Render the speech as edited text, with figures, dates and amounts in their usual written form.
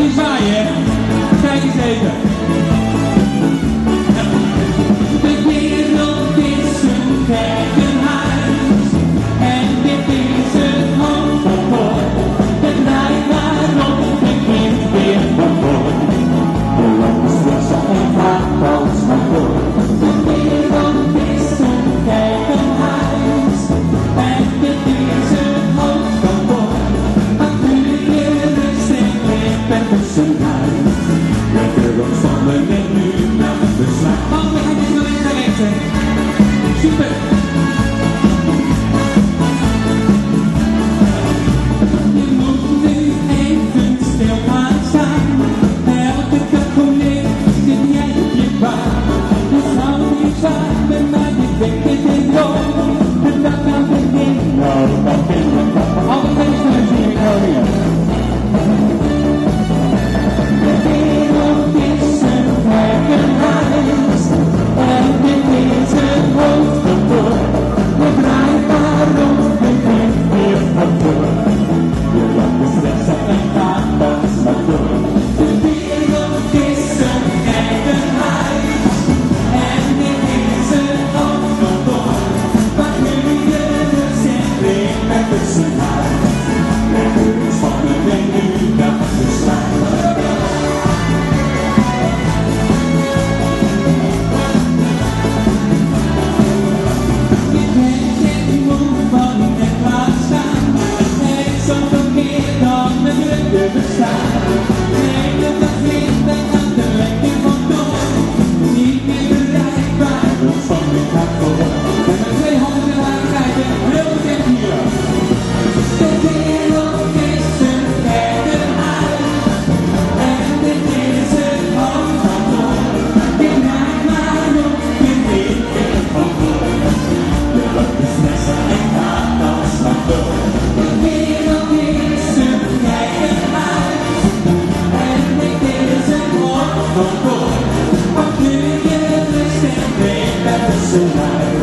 niet zwaaien, hè? Kijk eens even. De wereld is een gekkenhuis en dit is het hoofdkantoor. Het draait maar rond, het kind weer van voor. De landen stressen en gaat als maar door. De wereld is een gekkenhuis en dit is het hoofdkantoor. Wat kun je rust en licht en tussenuit. Lekker ontspannen en nu naar het besluit. Oh, we gaan dit wel in geweten. Super. Je moet nu even stil gaan staan. Elke dag collega zit jij op je baan. Het zou niet zwaar, maar je denkt het in door. De dag aan het begin. Nou, dat vind ik wel. Alle mensen zien in Groningen. De wereld is een gekkenhuis en dit is het hoofdkantoor. We draaien maar rond, het kind weer van voor. Je laat de stressen en gaat pas maar door. De wereld is een gekkenhuis en dit is het hoofdkantoor. Waar kun je rust en licht met tussenuit. Lekker ontspannen en nu dat besluit. Je bent het moe van het laat staan. Er is zoveel meer dan een drukke bestaan. De hele dag ligt en gaat er lekker vandoor. Niet meer bereikbaar, ontspanning gaat voor. En met 2 handen in haar kijken, heel bekend hier. De wereld is een gekkenhuis en dit is het hoofdkantoor. Je draait maar rond, je weet weer van voor. Je loopt de stressen en gaat als maar door. De wereld is een gekkenhuis en dit is het hoofdkantoor. Wat kun je rust en weet met tussenuit.